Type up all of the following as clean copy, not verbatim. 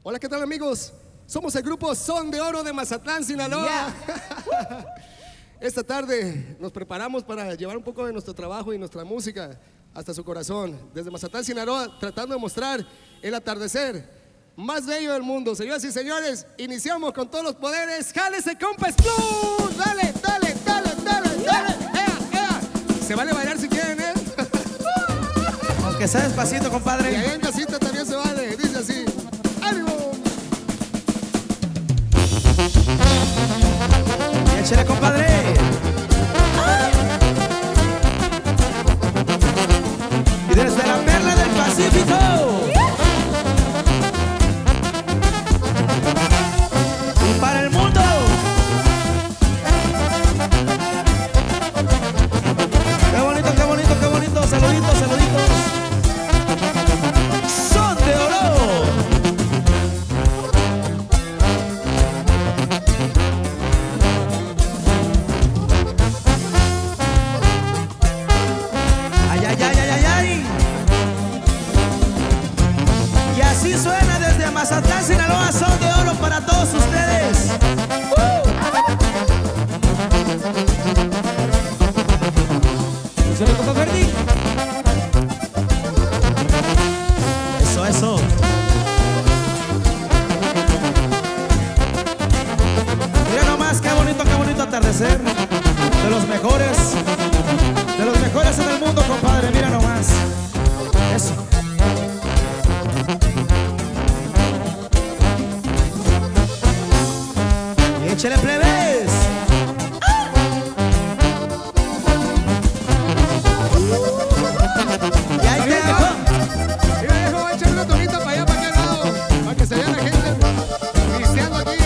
Hola, ¿qué tal, amigos? Somos el grupo Son de Oro de Mazatlán, Sinaloa. Esta tarde nos preparamos para llevar un poco de nuestro trabajo y nuestra música hasta su corazón. Desde Mazatlán, Sinaloa, tratando de mostrar el atardecer más bello del mundo. Señoras y señores, iniciamos con todos los poderes. ¡Jálese, compa Explode! ¡Dale, dale, dale, dale, dale! ¡Ea, ea! Se vale bailar si quieren, ¿eh? Aunque sea despacito, compadre. Y ahí en casita también se vale. Dice así. ¡Ánimo! Y échale, compadre. Y desde la perla del Pacífico, y para el mundo, qué bonito, qué bonito, qué bonito. Saluditos, saluditos. Son de Oro. Ay, ay, ay, ay, ay, ay. Y así suena desde Mazatlán, Sinaloa. Son de Oro para todos ustedes. ¿Se lo tocó, Verdi? Eso, eso. Mira nomás qué bonito atardecer. De los mejores en el mundo, compadre. Mira nomás. Eso. Y échale, plebes. Y ahí te dejó. Mira, viejo, voy a echar una tonita para allá, para aquel lado, para que se vea la gente pisteando aquí.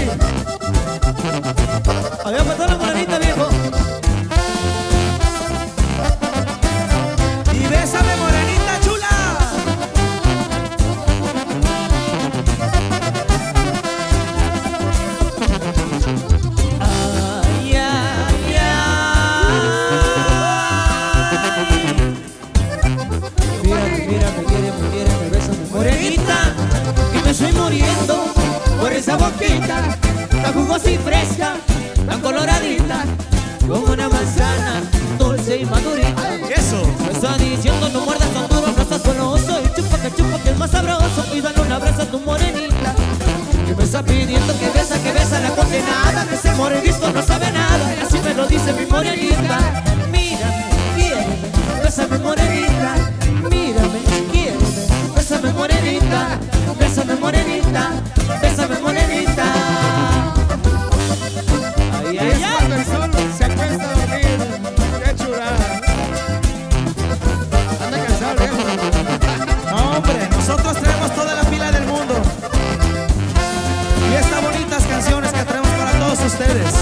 Adiós para toda la morenita, viejo. Y bésame, morenita chula. Ay, ay, ay. Mírame, bésame, morenita, que me estoy muriendo por esa boquita tan jugosa y fresca, tan coloradita, como una manzana dulce y madurita. Eso. Me está diciendo no muerdas tan duro, no estás goloso, y chupa que es más sabroso, y dale un abrazo a tu morenita, que me está pidiendo que besa la condenada, que ese morenisco no sabe nada, y así me lo dice mi morenita. Mírame, quiéreme, bésame, morenita. Mírame, quiéreme, bésame, morenita. Bésame, morenita. Bésame, morenita. Ay, ay, Es ay. cuando el sol se acuesta a dormir. ¡Qué chulada! Anda cansado, viejo. No, hombre, nosotros traemos toda la pila del mundo. Y estas bonitas canciones que traemos para todos ustedes.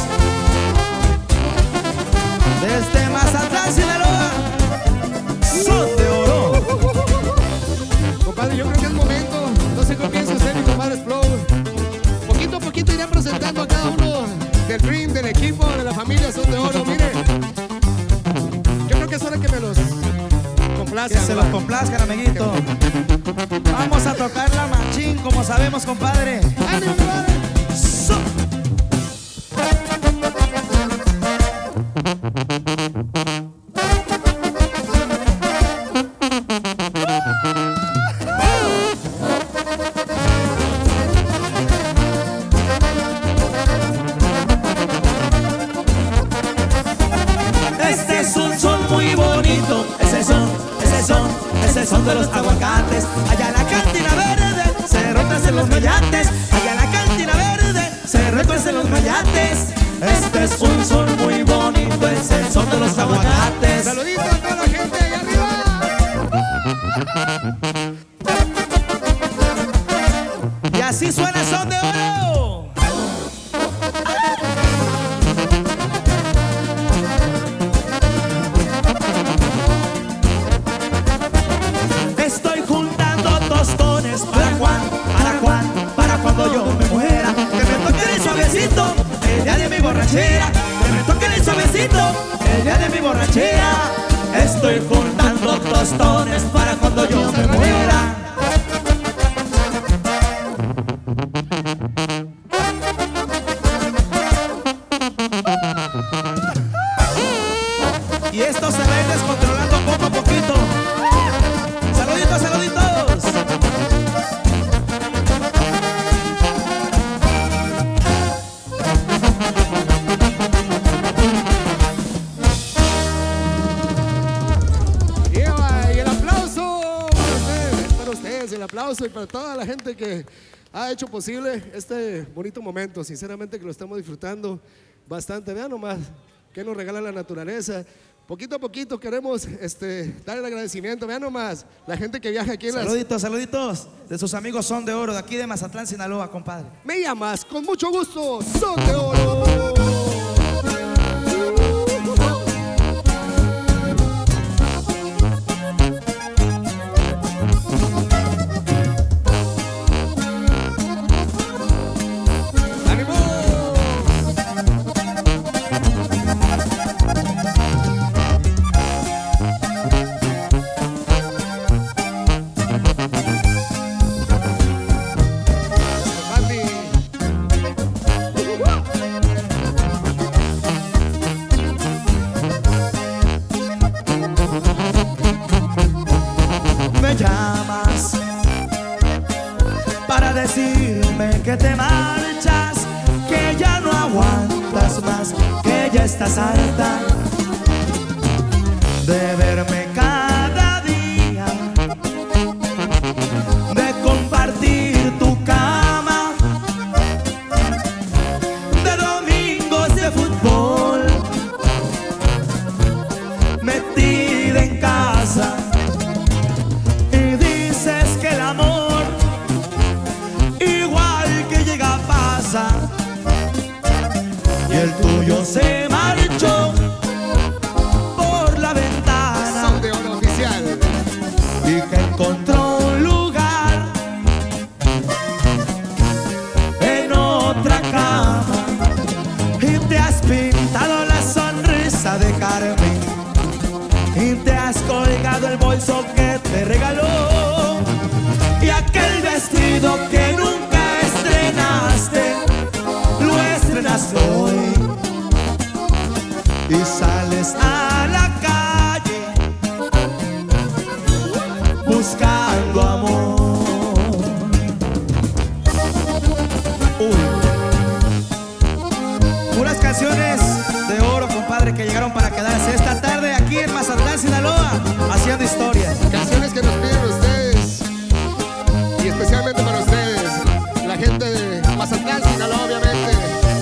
Desde Mazatlán, Sinaloa, Son de Oro. Compadre, yo creo que es momento. No sé qué piensa usted, mi compadre Explode. Poquito a poquito irán presentando a cada uno del Dream, del equipo, de la familia Son de Oro. Mire, yo creo que es hora que me los complazcan. Que se los complazcan, amiguito. Vamos a tocar la machín como sabemos, compadre. ¡Ánimo, compadre! Este es un son muy bonito. Ese son de los aguacates. Allá en la cantina verde se retuercen los mayates. Allá en la cantina verde se retuercen los mayates. Este es un son muy bonito. Es el son de los aguacates. Saluditos a toda la gente allá arriba. Y así suena Son de Oro. Estoy juntando tostones para cuando yo me muera. Que me toquen el suavecito el día de mi borrachera. Que me toquen el suavecito el día de mi borrachera. Estoy juntando tostones para cuando yo me muera. aplauso y para toda la gente que ha hecho posible este bonito momento. Sinceramente que lo estamos disfrutando bastante. Vean nomás que nos regala la naturaleza. Poquito a poquito queremos dar el agradecimiento. Vean nomás la gente que viaja aquí en Saluditos, saluditos de sus amigos Son de Oro, de aquí de Mazatlán, Sinaloa, compadre. Me llamas, con mucho gusto, Son de Oro. Llamas para decirme que te marchas, que ya no aguantas más, que ya estás harta de verme cada día, de compartir tu cama, de domingos de fútbol, metida en casa. Que el amor igual que llega pasa, y el tuyo se marchó por la ventana. Son de Oro oficial. Y que encontró un lugar en otra cama, y te has pintado la sonrisa de carmín, y te has colgado el bolso que te regaló, y aquel vestido que nunca estrenaste, lo estrenas hoy, y sales a la calle buscando amor. Puras canciones de oro, compadre, que llegaron para quedarse esta tarde aquí en Mazatlán, Sinaloa, haciendo historia. Canciones que nos piden ustedes, y especialmente para ustedes, la gente de Mazatlán, Sinaloa, obviamente,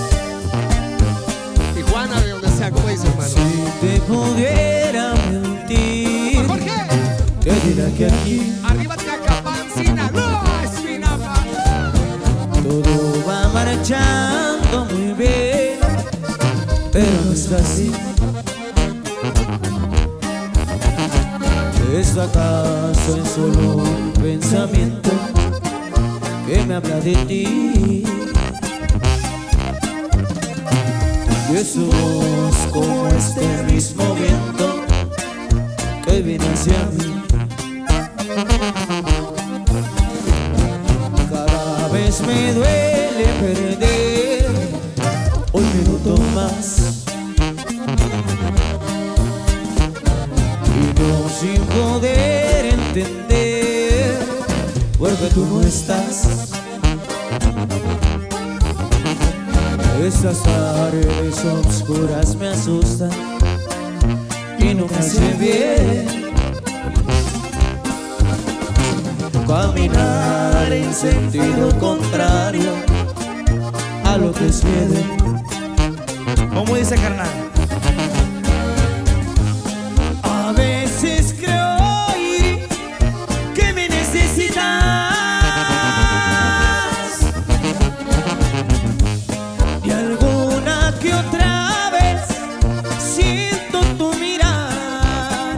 Tijuana, de donde sea, como dice, hermano. Si te pudiera mentir, Jorge, te dirá que aquí arriba Tacapán, Sinaloa, Espinapa. todo va marchando muy bien, pero no es así. ¿Es acaso en solo un pensamiento que me habla de ti? Y es su voz como este mismo viento que viene hacia mí. Cada vez me duele perder un minuto más, sin poder entender por qué tú no estás. Esas tardes oscuras me asustan y no me hace bien caminar en sentido contrario a lo que es miedo. ¿Cómo dice, carnal? A veces creo oír que me necesitas, y alguna que otra vez siento tu mirar.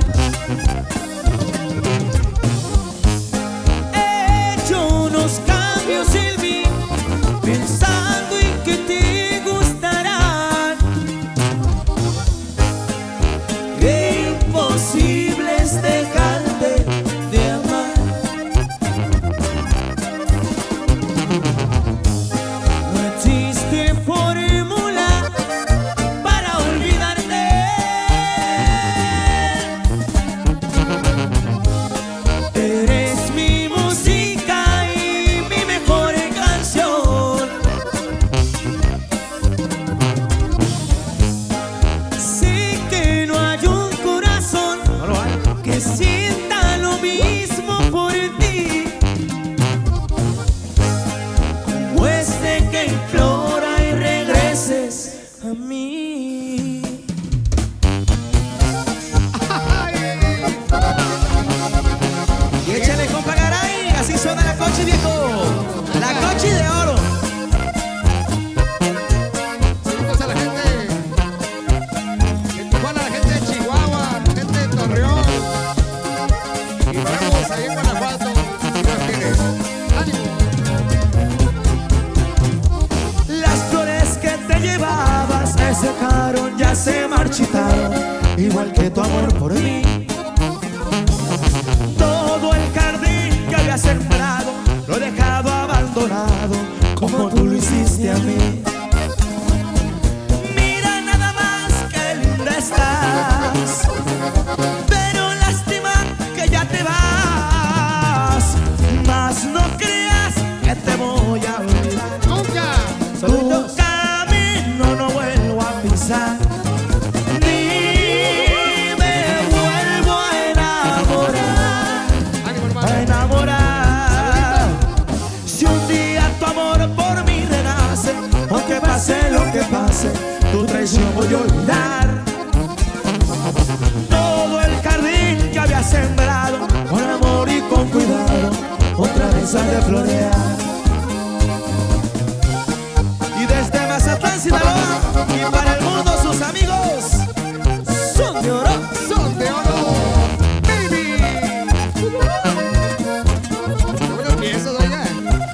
He hecho unos cambios en mí, pensando en que te gustarán. a mí. Y échale, compa Garay, así suena la coche, viejo. La coche de oro. Saludos a la gente de Tijuana, a la gente de Chihuahua, gente de Torreón. Y vamos ahí en Guanajuato. ¡Ánimo! Las flores que te llevabas se secaron, ya se marchitaron, igual que tu amor por mí. Todo el jardín que había sembrado lo he dejado abandonado, como tú lo hiciste a mí. Mira nada más que linda estás, pero lástima que ya te vas. Mas no creas que te voy a olvidar. ¡Nunca! Tu camino no vuelvo a pisar, ni me vuelvo a enamorar. ¡Ánimo, hermano! A enamorar. Si un día tu amor por mí renace, aunque pase lo que pase, tu traición voy a olvidar. Todo el jardín que había sembrado, con amor y con cuidado, otra vez ha de florear. Y desde Mazatlán, Sinaloa, y para el mundo sus amigos, son de oro. ¡Son de oro! ¡Baby! ¡Qué bueno empiezas, oiga!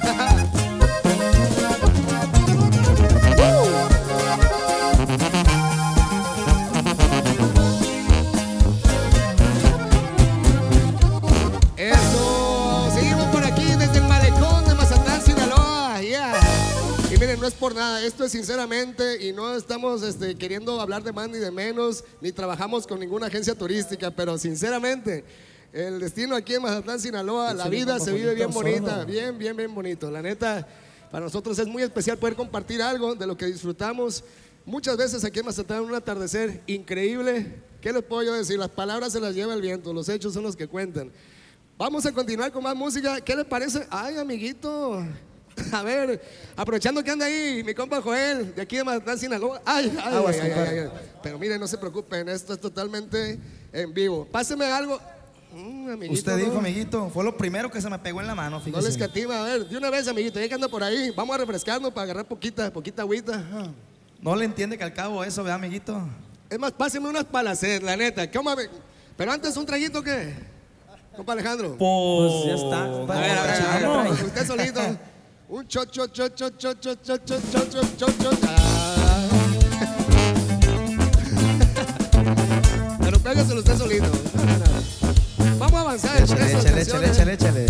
¡Eso! Seguimos por aquí desde el malecón de Mazatlán, Sinaloa. ¡Yeah! Y miren, no es por nada, esto es sinceramente y no estamos queriendo hablar de más ni de menos, ni trabajamos con ninguna agencia turística, pero sinceramente, el destino aquí en Mazatlán, Sinaloa, la vida se vive bien bonita, bien bonito. La neta, para nosotros es muy especial poder compartir algo de lo que disfrutamos muchas veces aquí en Mazatlán, un atardecer increíble. ¿Qué les puedo yo decir? Las palabras se las lleva el viento, los hechos son los que cuentan. Vamos a continuar con más música. ¿Qué les parece? Ay, amiguito. A ver, aprovechando que anda ahí mi compa Joel, de aquí de Mazatlán, Sinaloa. Ay. Pero miren, no se preocupen, esto es totalmente en vivo. Páseme algo. Amiguito, Usted dijo, amiguito, fue lo primero que se me pegó en la mano, no fíjese. les escatima. A ver, de una vez, amiguito, ya que anda por ahí, vamos a refrescarnos para agarrar poquita agüita. No le entiende que al cabo eso, ¿verdad, amiguito? Es más, páseme unas palacet, la neta. ¿Cómo? Pero antes, ¿un traguito qué? Compa Alejandro. Pues ya está. A ver, usted solito. Un shot. Pero pégaselo usted solito. Vamos a avanzar. Échale.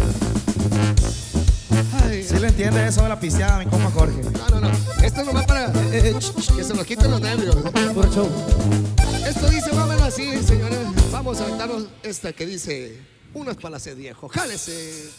Ay, Sí le entiende eso de la pisteada, mi compa Jorge. no. Esto es nomás para que se nos quiten los nervios. Puro show. Esto dice, vámonos así, señores. Vamos a aventarnos esta que dice: unas palacet, viejo. Jálese.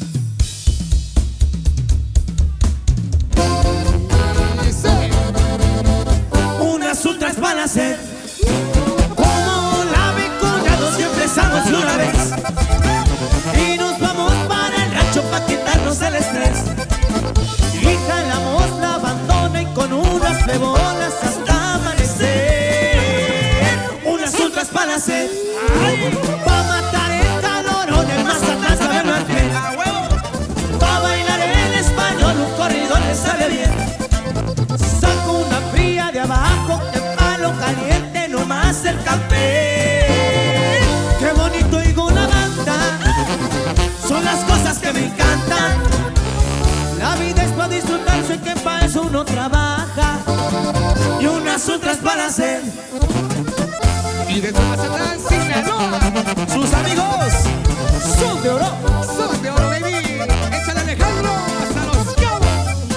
Unas ultras palacet, como la vicuñado, siempre estamos de una vez. Y nos vamos para el rancho pa' quitarnos el estrés. Y jalamos la bandona y con unas plebonas hasta amanecer. Unas ultras palacet, pa' matar el calorón, el Mazatlán sabe más bien. Pa' bailar en español, un corrido le sale bien. Saco una fría de abajo, que palo caliente, nomás el café. Qué bonito oigo la banda, son las cosas que me encantan. La vida es para disfrutarse, que para eso uno trabaja. Y unas otras para hacer. Y desde Mazatlán, Sinaloa, Sus amigos son de oro. son de oro, baby. Échale, Alejandro, hasta Los Cabos.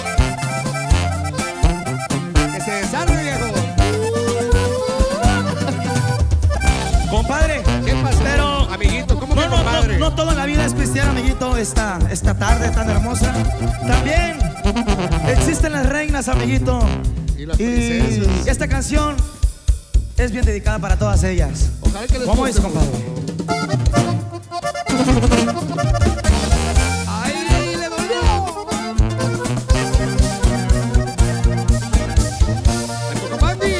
Que se desarme, viejo. Compadre, ¿Qué pasó? pero Amiguito, ¿cómo que compadre? no toda la vida es pistear, amiguito, esta tarde tan hermosa. También existen las reinas, amiguito. Y las princesas. Esta canción es bien dedicada para todas ellas. Ojalá que les ¿Cómo guste. dice, compadre? ¡Ay, le dolió! ¡Ay, Cocopandi!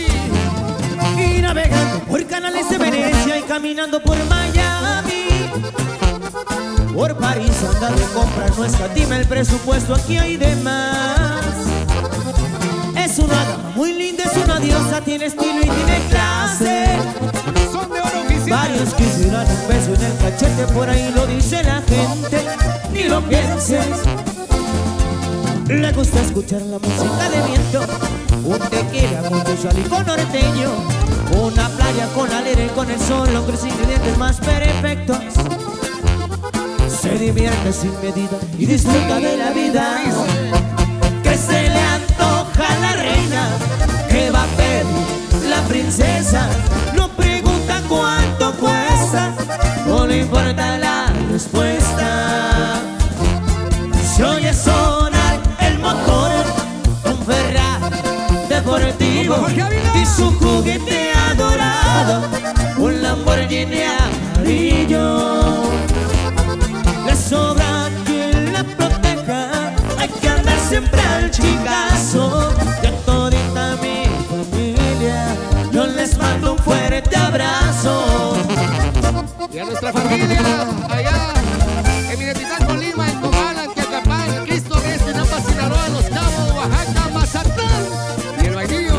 canales de Venecia y caminando por Miami, por París anda de compra, no escatima el presupuesto, aquí hay de más. Es una dama muy linda, es una diosa, tiene estilo y tiene clase. Son de oro oficial. Varios quisieran un beso en el cachete, por ahí lo dice la gente, ni lo pienses. Le gusta escuchar la música de viento, un tequila con licor norteño, una playa con aire, con el sol, los tres ingredientes más perfectos. Se divierte sin medida y disfruta de la vida. Que se le antoja a la reina, que va a pedir la princesa. No pregunta cuánto cuesta, no le importa la respuesta. Se oye sonar el motor, un Ferrari deportivo y su juguete adorado, un Lamborghini amarillo. Le sobra quien la proteja, hay que andar siempre al chingazo. Y a todita mi familia yo les mando un fuerte abrazo. Y a nuestra familia allá en Minatitlán, Colima, en Comala, en Teacapán, en Cristo Este, en Napa, Sinaloa, Los Cabos, Oaxaca, Mazatlán y el Bailillo.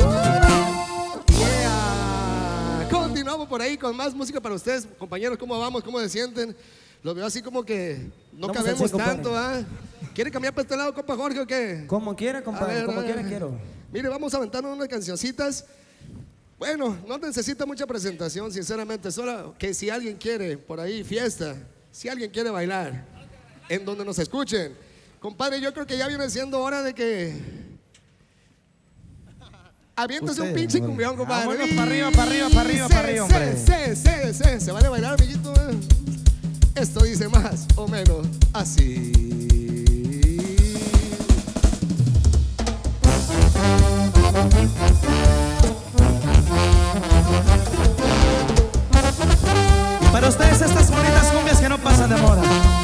Yeah. Continuamos por ahí con más música para ustedes, compañeros. ¿Cómo vamos? ¿Cómo se sienten? Los veo así como que no Vamos cabemos así, compadre. tanto, ¿ah? ¿Quiere cambiar para este lado, compa Jorge, o qué? Como quiera, compadre, A ver, como a quiera ver. quiero. Mire, vamos a aventarnos unas cancioncitas. Bueno, no necesita mucha presentación, sinceramente. Solo que si alguien quiere por ahí fiesta, si alguien quiere bailar, en donde nos escuchen. Compadre, yo creo que ya viene siendo hora de que aviéntese un Usted, pinche hombre. cumbión, compadre. Vámonos para arriba, para arriba, para arriba, para arriba, hombre. Se vale bailar, amiguito. Esto dice más o menos así. Para ustedes estas bonitas cumbias que no pasan de moda.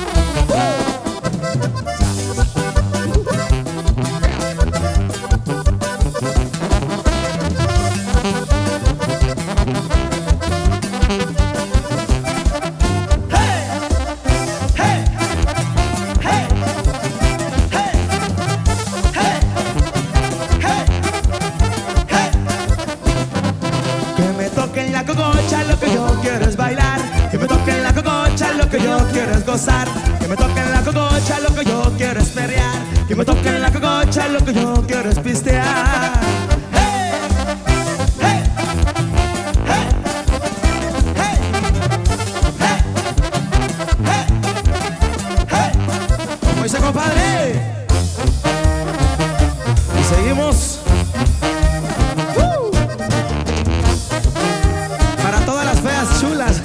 Que me toquen la cococha, lo que yo quiero es bailar. Que me toquen la cococha, lo que yo quiero es gozar. Que me toquen la cococha, lo que yo quiero es perrear. Que me toquen la cococha, lo que yo quiero es pistear. ¡Hey! ¡Hey! ¡Hey! ¡Hey! ¡Hey! ¡Hey! ¡Hey! ¿Cómo dice, compadre? Y seguimos. Para todas las feas chulas.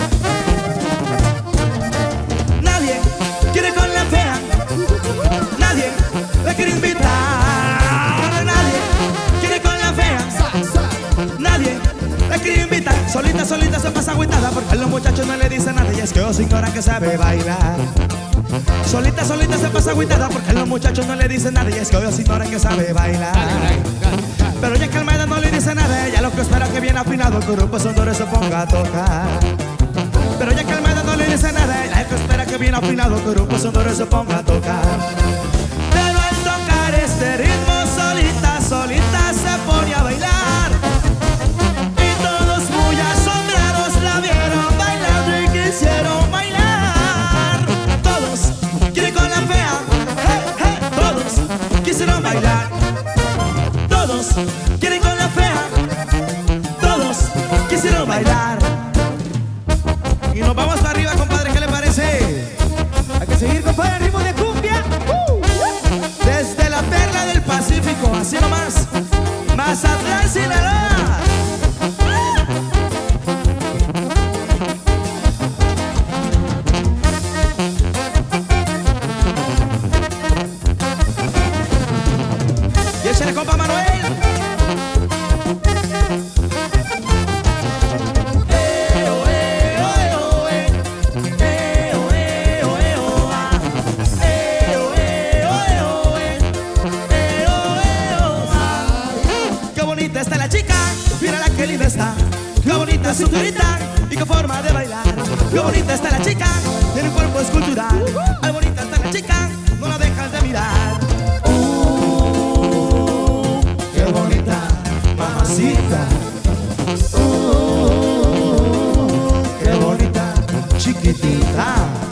Nadie quiere con la fea, nadie la quiere invitar. Nadie quiere con la fea, nadie la quiere invitar. Solita, solita se pasa agüitada porque a los muchachos no le dicen nada y es que os ignoran que sabe bailar. Solita, solita se pasa agüitada porque a los muchachos no le dicen nada y es que os ignoran que sabe bailar. Pero ya que Almeida no le dice nada, ella lo que espera que bien afinado el grupo Sondoro se ponga a tocar. Pero ya que Almeida no le dice nada, ella lo que espera que bien afinado el grupo Sondoro se ponga a tocar. Pero al tocar este ritmo solita, solita se pone a bailar. Y todos muy asombrados la vieron bailando y quisieron bailar. Todos quieren con la fea, hey, hey. Todos quisieron bailar. Todos quieren con la fea, todos quisieron bailar. Y nos vamos para arriba, compadre, ¿qué le parece? Hay que seguir, compadre, el ritmo de cumbia. Desde la perla del Pacífico, así nomás, Mazatlán, Sinaloa. Y échale, compa Manuel. Qué bonita está la chica, mira la que linda está. Qué bonita bonita cinturita y qué forma de bailar. Qué bonita está la chica, tiene un cuerpo escultural. Ay, bonita está la chica, no la dejas de mirar. Qué bonita mamacita. Qué bonita chiquitita.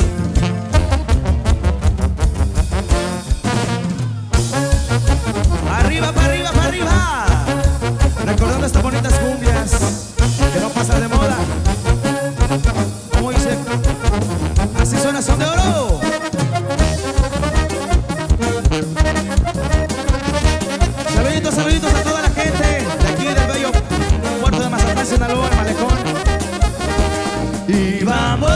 Arriba, para arriba, para arriba. Recordando estas bonitas cumbias que no pasan de moda. ¿Cómo dice? Así suena Son de Oro. Saluditos, saluditos a toda la gente de aquí del bello puerto de Mazatlán, Sinaloa, el Malecón. Y vamos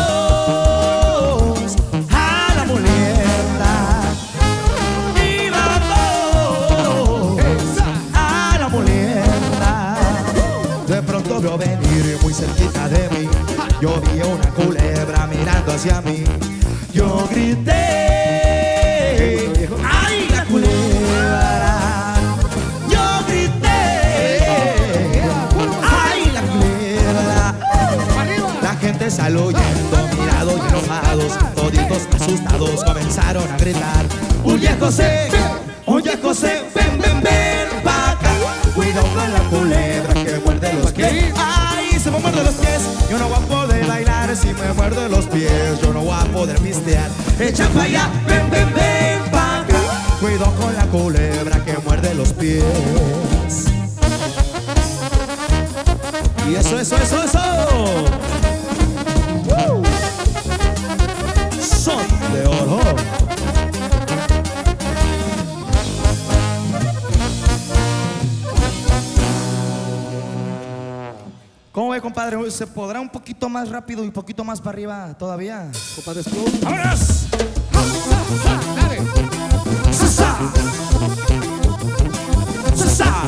a la molienda. Y vamos a la molienda. De pronto veo venir muy cerquita de mí. Yo vi una culebra mirando hacia mí. Yo grité, ¡ay, la culebra! Yo grité, ¡ay, la culebra! La gente salió huyendo, mirados y enojados, toditos asustados comenzaron a gritar. Oye José, ven, ven, ven pa' acá. Cuidado con la culebra que muerde los pies. Ay, se me muerde los pies, yo no voy a poder bailar. Si me muerde los pies, yo no voy a poder pistear. Echa pa' allá, ven, ven, ven pa' acá. Cuidado con la culebra que muerde los pies. Y eso. Son de Oro. ¿Cómo ve, compadre? ¿Se podrá un poquito más rápido y un poquito más para arriba todavía? Compadre Slow. ¡Vámonos! Dale. ¡Sasa! ¡Sasa!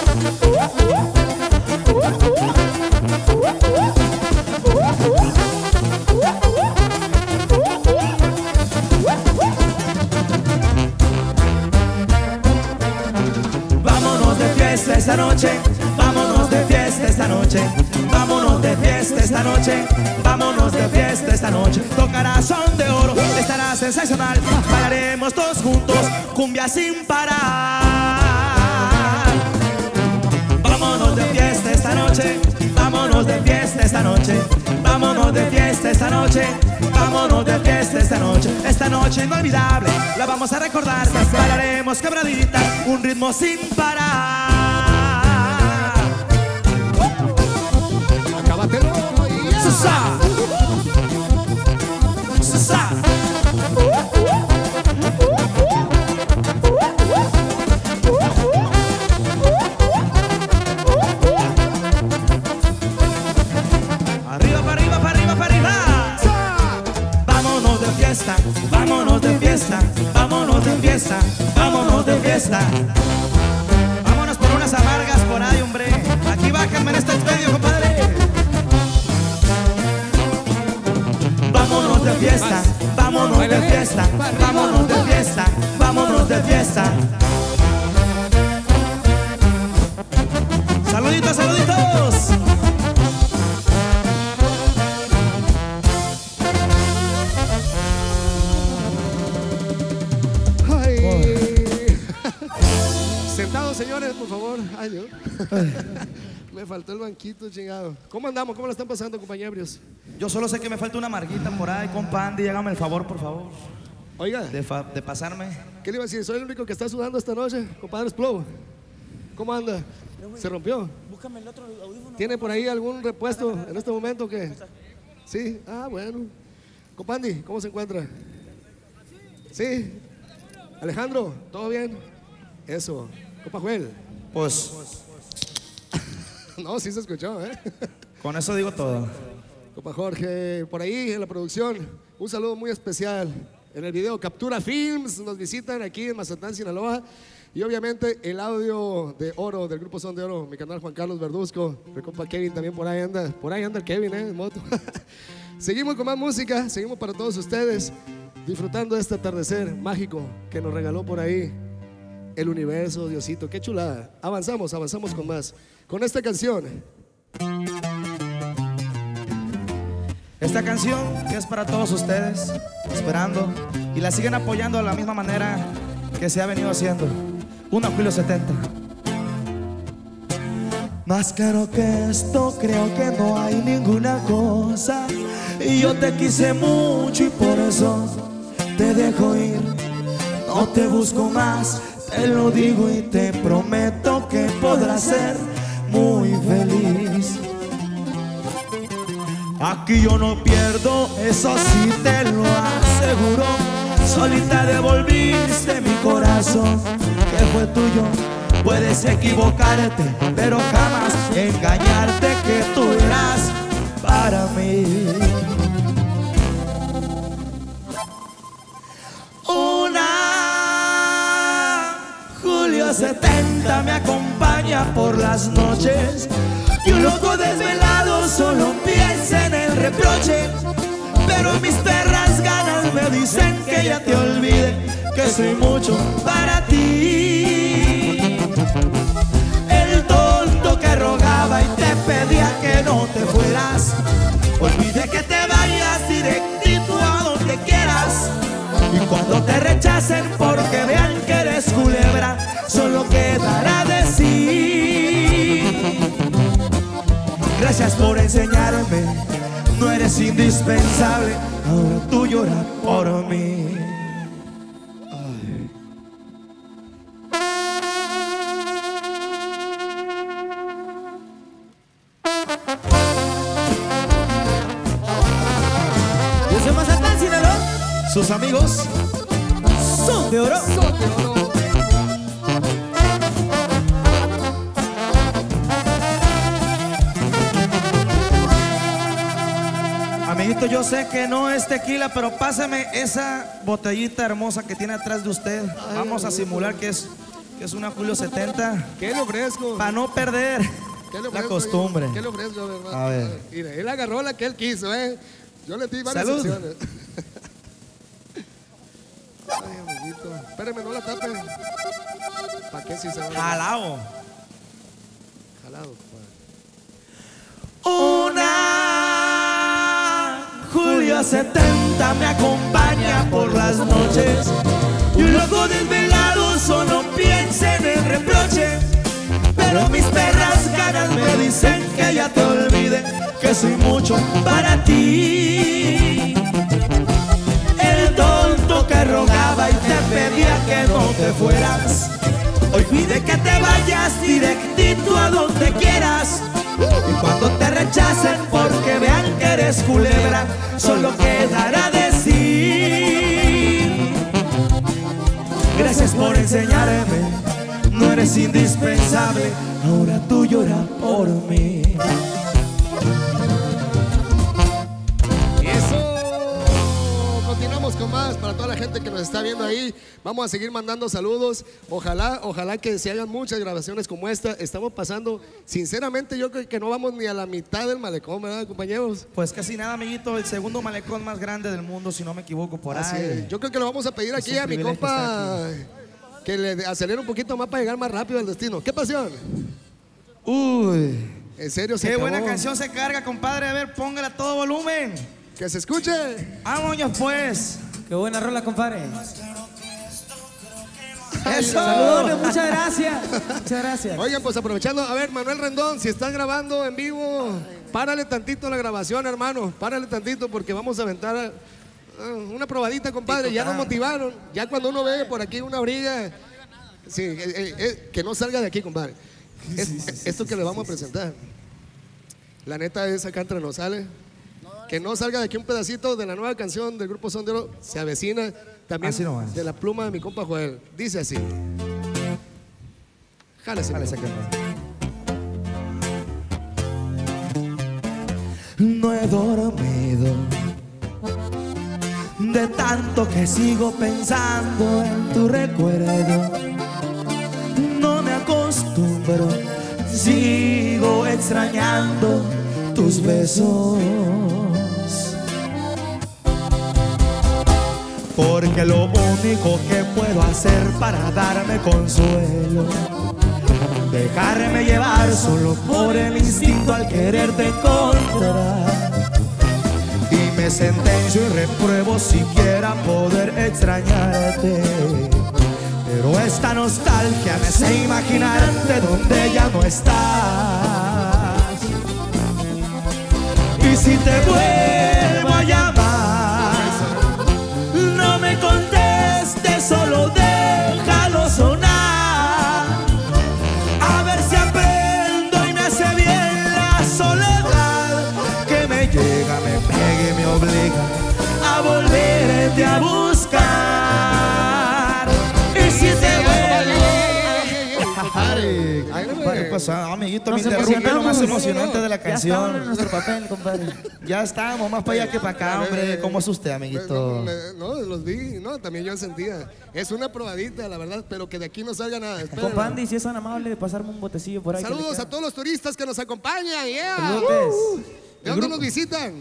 Vámonos de fiesta esta noche, vámonos de fiesta esta noche, vámonos de fiesta esta noche, vámonos de fiesta esta noche. Tocará Son de Oro, estará sensacional, bailaremos todos juntos, cumbia sin parar. Vámonos de fiesta esta noche, vámonos de fiesta esta noche, vámonos de fiesta esta noche, vámonos de fiesta esta noche inolvidable, la vamos a recordar, bailaremos quebradita, un ritmo sin parar. Acábatelo. Susá. Susá. Arriba, para arriba, para arriba, para arriba. Vámonos de fiesta, vámonos de fiesta, vámonos de fiesta, vámonos de fiesta. Vámonos por unas amargas por ahí, hombre. Aquí bájame en este expedio, compadre. Vámonos de fiesta, vámonos de fiesta, vámonos de fiesta, vámonos de fiesta. Saluditos, saluditos. Sentados, señores, por favor. Ay, Dios. Me faltó el banquito, chingado. ¿Cómo andamos? ¿Cmo la están pasando, compañeros? Yo solo sé que me falta una marguita por ahí, compadre. Hágame el favor, por favor, Oiga, de pasarme. ¿qué le iba a decir? Soy el único que está sudando esta noche, compadre Splow. ¿Cómo anda? ¿Se rompió? Búscame el otro audífono. ¿Tiene por ahí algún repuesto en este momento que? Sí, bueno. Compandi, ¿cómo se encuentra? Sí. Alejandro, ¿todo bien? Eso. Compa Joel. Pues No, sí se escuchó, ¿eh? con eso digo todo. Compa Jorge, por ahí en la producción, un saludo muy especial. En el video Captura Films nos visitan aquí en Mazatlán, Sinaloa. Y obviamente el audio de oro del grupo Son de Oro, mi canal Juan Carlos Verduzco, el compa Kevin también por ahí anda el Kevin, en moto. Seguimos con más música, seguimos para todos ustedes, disfrutando de este atardecer mágico que nos regaló por ahí el universo, Diosito, qué chulada. Avanzamos con más, con esta canción. Esta canción que es para todos ustedes, esperando y la siguen apoyando de la misma manera que se ha venido haciendo. 1 de julio 70. Más claro que esto, creo que no hay ninguna cosa. Y yo te quise mucho y por eso te dejo ir. No te busco más, te lo digo y te prometo que podrás ser muy feliz. Aquí yo no pierdo, eso sí te lo aseguro. Solita devolviste mi corazón, que fue tuyo. Puedes equivocarte, pero jamás engañarte, que tú eras para mí. Julio 70 me acompaña por las noches y un loco desvelado solo piensa en el reproche. Pero mis perras ganas me dicen que ya te olvide, que soy mucho para ti. El tonto que rogaba y te pedía que no te fueras, olvide que te vayas directito a donde quieras. Y cuando te rechacen porque vean que eres culebra, solo quedará decir: gracias por enseñarme, no eres indispensable, ahora tú lloras por mí. Ay. Desde Mazatlán, Sinaloa, Sus amigos Son de Oro. Son de Oro. Amiguito, yo sé que no es tequila, pero pásame esa botellita hermosa que tiene atrás de usted. Vamos a simular que es una Julio 70. ¿Qué le ofrezco? Para no perder ¿Qué le la ofrezco? costumbre. ¿Qué le ofrezco, verdad? A ver. Mira, él agarró la que él quiso, ¿eh? Yo le di varias Salud. opciones. Ay, amiguito. Espérame, no la tapen. ¿Para qué si se va a... Jalao. Jalado, compadre. Una Julio 70 me acompaña por las noches y un loco desvelado solo piensa en el reproche. Pero mis perras ganas me dicen que ya te olvide, que soy mucho para ti. El tonto que rogaba y te pedía que no te fueras, hoy pide que te vayas directito a donde quieras. Y cuando te rechacen porque vean que eres culebra, solo quedará decir: gracias por enseñarme, no eres indispensable, ahora tú lloras por mí. Continuamos con más para toda la gente que nos está viendo ahí. Vamos a seguir mandando saludos. Ojalá que se hagan muchas grabaciones como esta. Estamos pasando, sinceramente, yo creo que no vamos ni a la mitad del malecón, ¿verdad, compañeros? Pues casi nada, amiguito, el segundo malecón más grande del mundo, si no me equivoco, por Así ahí. es. Yo creo que lo vamos a pedir aquí a mi privilegio compa estar que le acelere un poquito más para llegar más rápido al destino. ¿Qué pasión? Uy, En serio, se qué acabó. buena canción se carga, compadre. A ver, póngala a todo volumen. Que se escuche. Vámonos pues. Qué buena rola, compadre. Eso. Saludos, muchas gracias. Muchas gracias. Oigan, pues aprovechando, a ver, Manuel Rendón, si están grabando en vivo, párale tantito la grabación, hermano. Párale tantito porque vamos a aventar una probadita, compadre. Ya nos motivaron. Ya cuando uno ve por aquí una briga, sí, que no salga de aquí, compadre. Esto que le vamos a presentar, la neta es acá entre nos sale. Que no salga de aquí un pedacito de la nueva canción del grupo Son de Oro, se avecina también de la pluma de mi compa Joel. Dice así. Jálese. No he dormido de tanto que sigo pensando en tu recuerdo. No me acostumbro, sigo extrañando tus besos. Porque lo único que puedo hacer para darme consuelo, dejarme llevar solo por el instinto al quererte encontrar. Y que sentencio y repruebo siquiera poder extrañarte. Pero esta nostalgia me hace imaginarte donde ya no estás. Y si te vuelvo a llamar, no me contestes, solo déjalo sonar. A ver si aprendo y me hace bien la soledad que me llega, me pega y me obliga a volverte a buscar. Y si te ¿qué pasa, amiguito? Me interrumpe lo más emocionante de la canción. Ya estamos en nuestro papel, compadre. Ya estamos, más para allá que para acá, hombre. ¿Cómo es usted, amiguito? No, los vi, no, también yo sentía. Es una probadita, la verdad, pero que de aquí no salga nada. Compadre, si es tan amable de pasarme un botecillo por ahí. Saludos a todos los turistas que nos acompañan, yeah. Saludos. ¿De dónde nos visitan?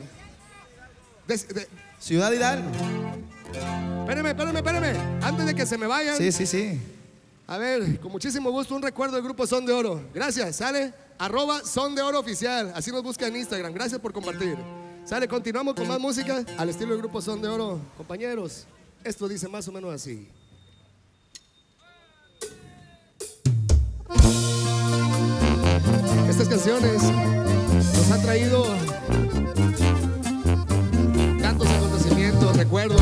Ciudad Hidalgo. Espérame. Antes de que se me vayan. Sí. A ver, con muchísimo gusto, un recuerdo del grupo Son de Oro. Gracias, sale, @Son de Oro Oficial. Así nos busca en Instagram. Gracias por compartir. Sale, continuamos con más música al estilo del grupo Son de Oro. Compañeros, esto dice más o menos así. Estas canciones nos han traído tantos acontecimientos, recuerdos.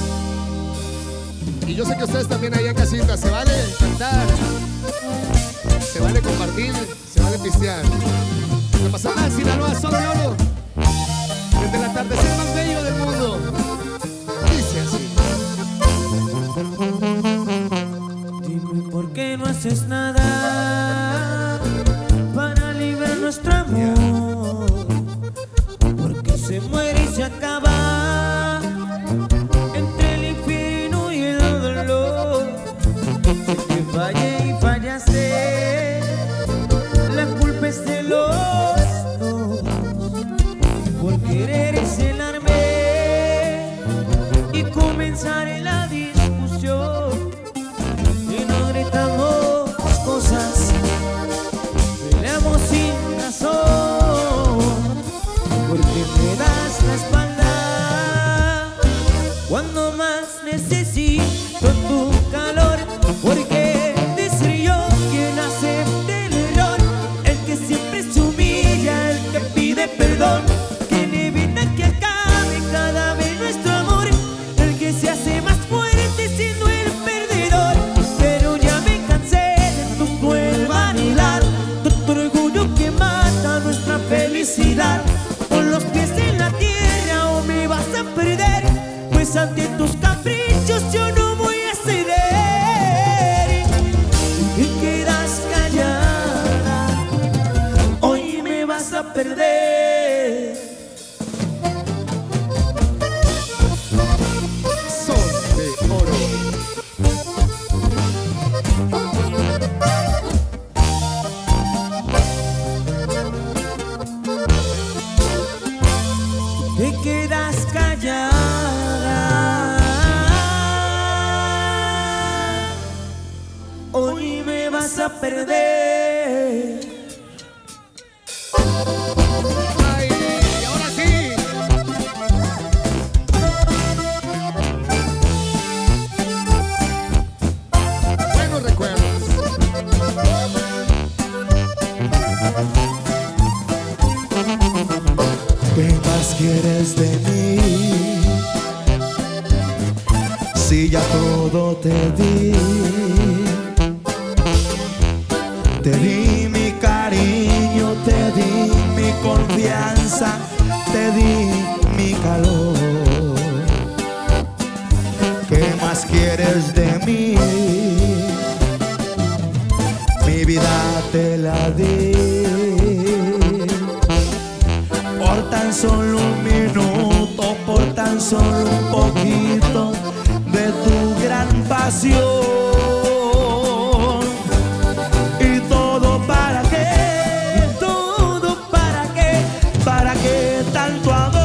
Y yo sé que ustedes también ahí en casita, se vale cantar, se vale compartir, se vale pistear. De Mazatlán, Sinaloa, Son de Oro, desde el atardecer más bello del mundo. Dice así. Dime por qué no haces nada para librar nuestro amor, porque se muere y se acaba entre el infierno y el dolor. Si te fallé y fallaste, la culpa es de los dos, por querer encelarme y comenzar en la discusión. Y no gritamos cosas, peleamos sin razón, porque me das la espalda cuando más necesito tu calor. Porque de ser yo quien acepte el error, el que siempre se humilla, el que pide perdón, quien evita que acabe cada vez nuestro amor, el que se hace más fuerte siendo el perdedor. Pero ya me cansé de tu cruel vanidad, de tu orgullo que mata nuestra felicidad. Con los pies en la tierra o me vas a perder, pues ante tus caprichos yo no voy a ceder. Y quedas callada, hoy me vas a perder. Son de Oro. Te quedas callada, hoy me vas a perder. Ay, y ahora sí. Buenos recuerdos. ¿Qué más quieres de mí? Si ya todo te di mi cariño, te di mi confianza, te di mi calor. ¿Qué más quieres de mí? Mi vida te la di por tan solo un minuto, por tan solo un poquito de tu gran pasión. ¿Y todo para qué? ¿Y todo para qué? ¿Para qué tanto amor?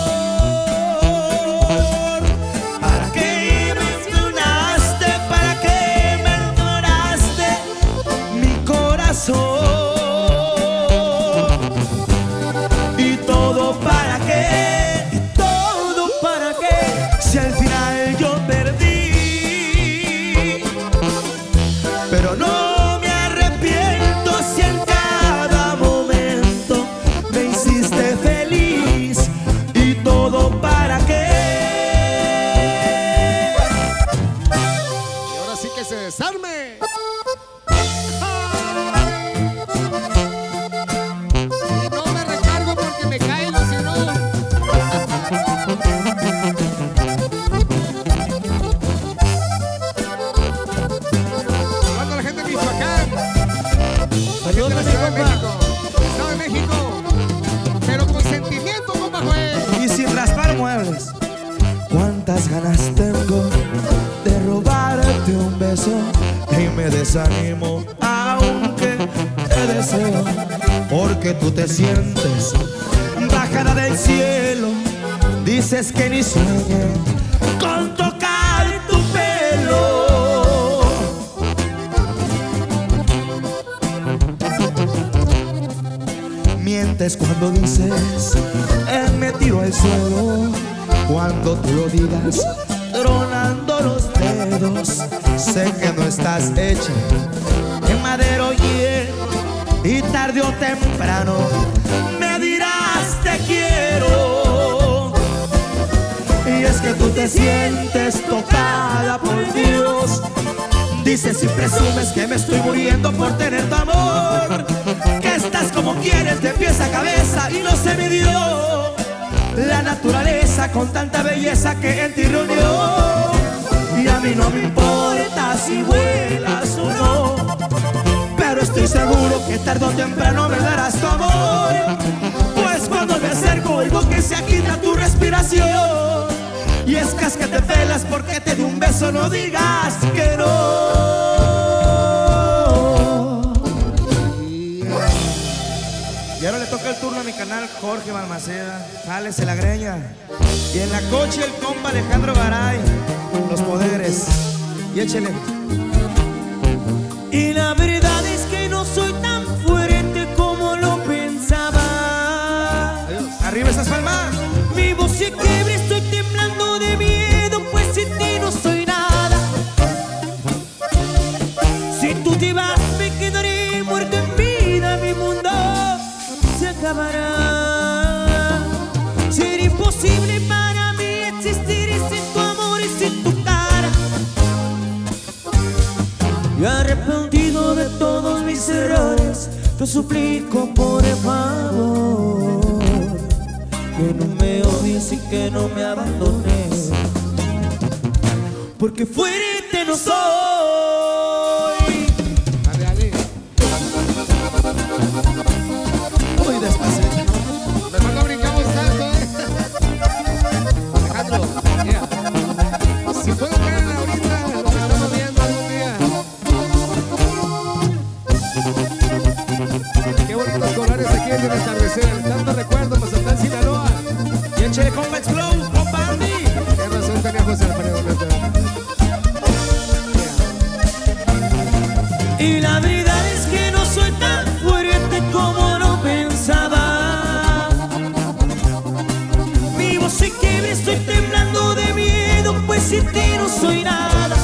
¿Para qué me ilusionaste? ¿Para qué me enamoraste mi corazón? ¿Y todo para qué? ¿Y todo México. Estado de México. Pero con sentimiento, compa Joel. Y sin raspar muebles. Cuántas ganas tengo de robarte un beso y me desanimo aunque te deseo, porque tú te sientes bajada del cielo. Dices que ni sueñe con tocar tu pelo. Mientes cuando dices me tiro al suelo. Cuando tú lo digas, tronando los dedos, sé que no estás hecha de madera o hielo, y tarde o temprano me dirás te quiero. Y es que tú te sientes tocada por Dios. Dices y presumes que me estoy muriendo por tener tu amor, que estás como quieres de pies a cabeza y no se midió la naturaleza con tanta belleza que en ti reunió. Y a mí no me importa si vuelas o no, pero estoy seguro que tarde o temprano me darás tu amor. Pues cuando me acerco oigo que se agita tu respiración, y es que te pelas porque te di un beso, no digas que no. Y ahora le toca el turno a mi canal Jorge Balmaceda, jálese la greña. Y en la coche el compa Alejandro Garay, los poderes. Y échele. Y la verdad es que no soy tan fuerte como lo pensaba. Adiós. Arriba esas palmas. Mi voz se quiebra, estoy temblando de miedo, pues sin ti no soy nada. Si tú te vas me quedaré muerto en vida, mi mundo se acabará. Sería imposible para mí existir sin tu amor y sin tu cara. Y arrepentido de todos mis errores, te suplico por favor que no me odies y que no me abandones, porque fuerte no soy. Dale, dale. Muy despacito. Mejor no brincamos tanto, Alejandro, yeah. Si puedo ver ahorita lo que estamos viendo algún día. Qué bonitos colores aquí en el atardecer. Tanto recuerdo, Mazatlán, Sinaloa. Y échele compa Explode, compa Andy. Qué razón tenía José Alfredo, neta. Yeah. Y la verdad es que no soy tan fuerte como lo pensaba. Mi voz se quiebra, estoy temblando de miedo, pues sin ti no soy nada.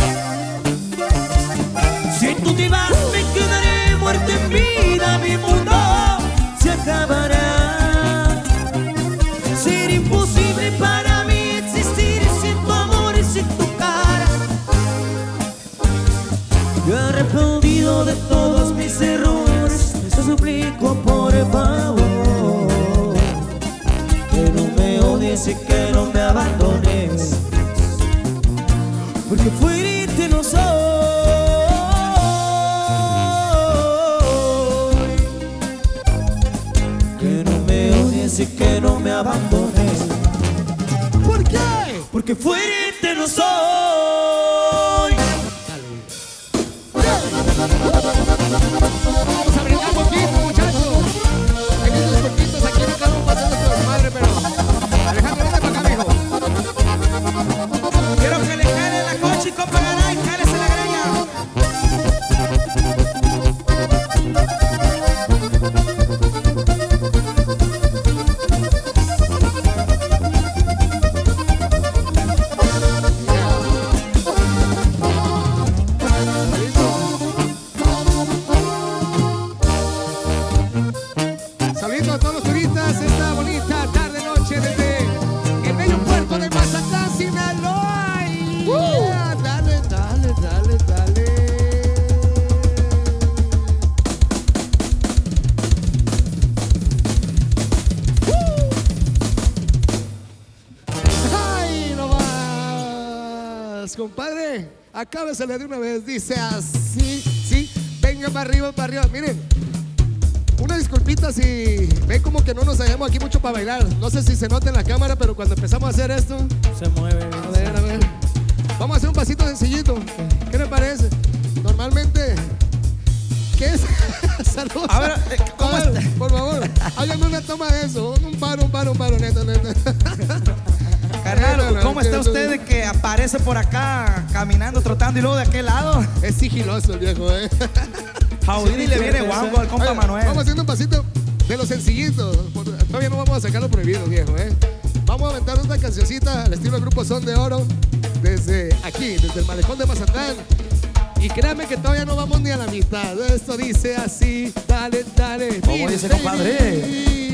Si tú te vas me quedaré muerto en vida, mi mundo se acabará. Sería imposible para mí existir sin tu amor y sin tu cara. Yo arrepentido de todos mis errores, te suplico por favor que no me odies y que no me abandones, porque fuerte no soy. Que no me odies y que no me abandones, ¿Por qué? porque fuerte no soy. Vamos a brincar un poquito, muchachos. Hay unos poquitos aquí en el carro pasando por su madre, pero Alejandro, vente para acá, mijo. Quiero que le jale la coche y compa Garay, jálese la greña. Saludito a todos los turistas esta bonita tarde-noche desde el bello puerto de Mazatlán, Sinaloa. Yeah, dale, dale, dale, dale. ¡Ay, no más! Compadre, acábesele de una vez. Dice así, sí. Venga para arriba, para arriba. Miren. disculpitas si ven como que no nos hallamos aquí mucho para bailar. No sé si se nota en la cámara, pero cuando empezamos a hacer esto, Se mueve. a ver. Vamos a hacer un pasito sencillito. ¿Qué le parece? Normalmente, ¿qué es? Saludos. A ver, ¿cómo A ver, por favor, háganme una toma de eso. Un paro, neta. Carnal, ¿cómo está Entiendo. usted de que aparece por acá caminando, trotando y luego de aquel lado? Es sigiloso el viejo, Jaudini le viene guango al compa Oye, Manuel. Vamos haciendo un pasito de los sencillitos. Todavía no vamos a sacar lo prohibido, viejo, Vamos a aventar una cancioncita al estilo del grupo Son de Oro. Desde aquí, desde el malecón de Mazatlán. Y créanme que todavía no vamos ni a la mitad. Esto dice así, dale. ¿Cómo dice, compadre?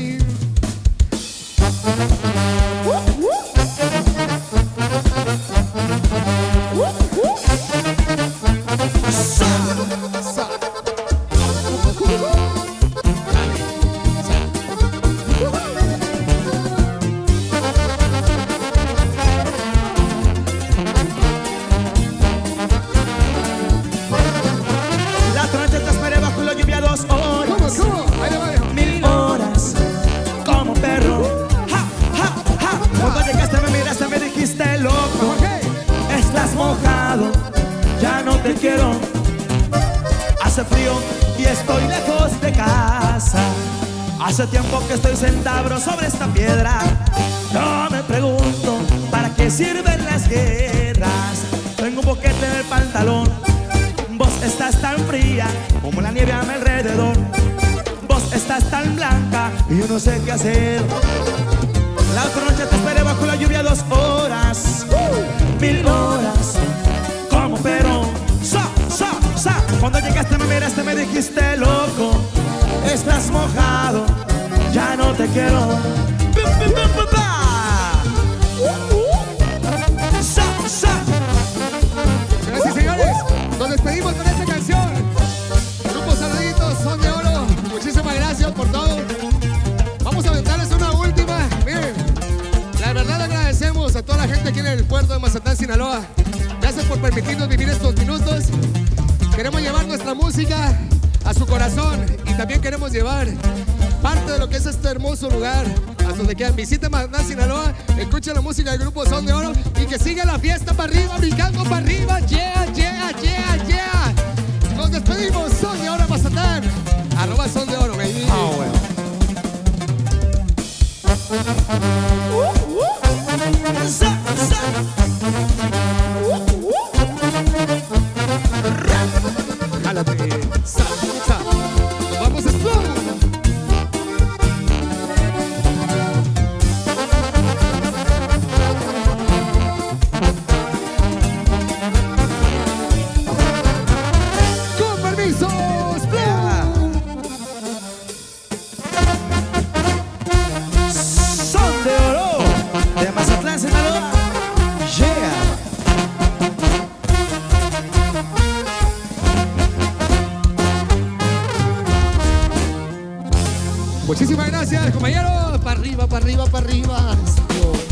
La trocha te esperé bajo la lluvia 2 horas. ¿Cómo? Ahí le va, viejo. 1000 horas como perro. Ja, ja, ja. Cuando llegaste me miraste, me dijiste loco. Ok. Estás mojado, ya no te quiero. Hace frío y estoy lejos de casa. Hace tiempo que estoy sentado sobre esta piedra. Yo me pregunto, ¿para qué sirven las guerras? Tengo un boquete en el pantalón. Vos estás tan fría como la nieve a mi alrededor. Vos estás tan blanca y yo no sé qué hacer. La otra noche te esperé bajo la lluvia 2 horas. 1000 horas como perro. Cuando llegaste me miraste, me dijiste loco. Estás mojado, ya no te quiero. Señoras y señores, nos despedimos con esta canción. Grupo Saluditos, Son de Oro. Muchísimas gracias por todo. Vamos a aventarles una última. Miren, la verdad agradecemos a toda la gente aquí en el puerto de Mazatlán, Sinaloa. Gracias por permitirnos vivir estos minutos. Queremos llevar nuestra música a su corazón y también queremos llevar parte de lo que es este hermoso lugar hasta donde quieran. Visiten Mazatlán, Sinaloa, escuchen la música del grupo Son de Oro y que siga la fiesta para arriba, brincando para arriba. Yeah. Nos despedimos, Son de Oro Mazatlán. @ Son de Oro, baby. Jálate, sa. Nos vamos a slow. Con permiso, Son de Oro de Mazatlán, Sinaloa. Llega. Muchísimas gracias, compañeros. Para arriba.